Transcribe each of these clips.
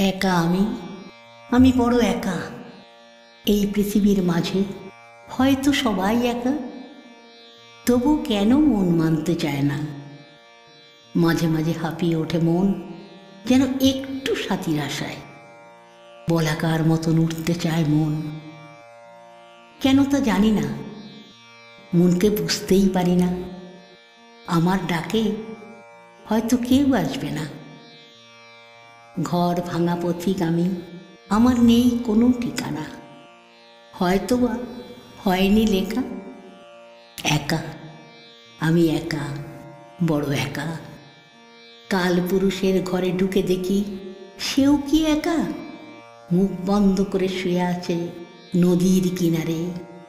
একা আমি বড় একা এই পৃথিবীর মাঝে। হয়তো সবাই একা, তবু কেন মন মানতে চায় না। মাঝে মাঝে হাঁপিয়ে ওঠে মন, যেন একটু সাথীর আশায়। বলাকার মতন উঠতে চায় মন, কেন তা জানি না। মনকে বুঝতেই পারি না। আমার ডাকে হয়তো কেউ আসবে না। ঘর ভাঙা পথিক আমি, আমার নেই কোনো ঠিকানা। হয়তো বা হয়নি লেখা। একা আমি, একা বড় একা। কাল পুরুষের ঘরে ঢুকে দেখি সেও কি একা। মুখ বন্ধ করে শুয়ে আছে নদীর কিনারে।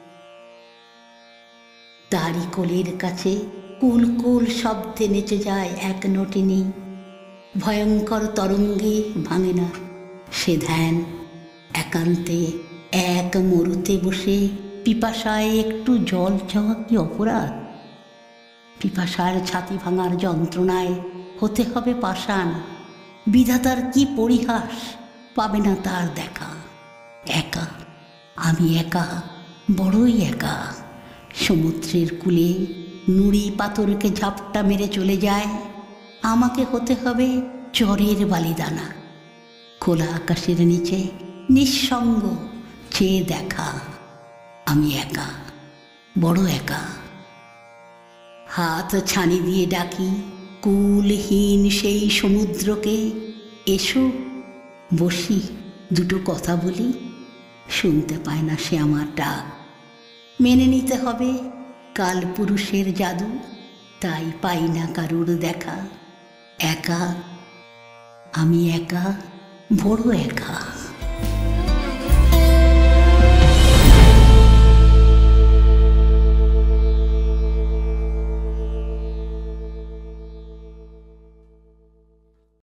তারই কোলের কাছে কুল কুল শব্দে নেচে যায় এক নটিনী। ভয়ঙ্কর তরঙ্গে ভাঙে না সে ধ্যান। একান্তে এক মরুতে বসে পিপাসায় একটু জল চাওয়া কি অপরাধ? পিপাসার ছাতি ভাঙার যন্ত্রণায় হতে হবে পাষাণ। বিধাতার কি পরিহাস, পাবে না তার দেখা। একা আমি, একা বড়ই একা। সমুদ্রের কূলে নুড়ি পাথরকে ঝাপটা মেরে চলে যায়। আমাকে হতে হবে চরের বালিদানা। খোলা আকাশের নিচে নিঃসঙ্গ চেয়ে দেখা। আমি একা, বড় একা। হাত ছানি দিয়ে ডাকি কুলহীন সেই সমুদ্রকে, এসো বসি দুটো কথা বলি। শুনতে পায় না সে আমার ডাক। মেনে নিতে হবে কাল পুরুষের জাদু, তাই পাই না কারুর দেখা। একা আমি, একা বড় একা।